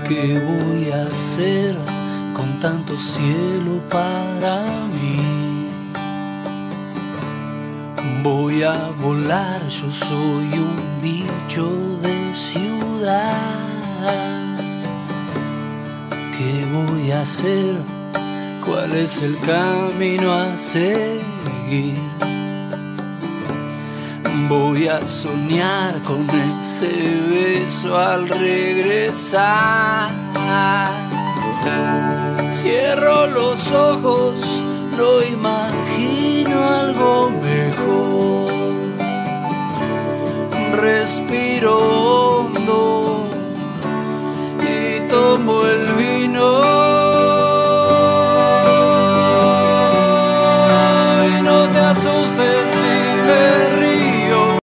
¿Qué voy a hacer con tanto cielo para mí? Voy a volar, yo soy un bicho de ciudad. ¿Qué voy a hacer? ¿Cuál es el camino a seguir? Voy a soñar con ese beso al regresar. Cierro los ojos, no imagino algo mejor. Respiro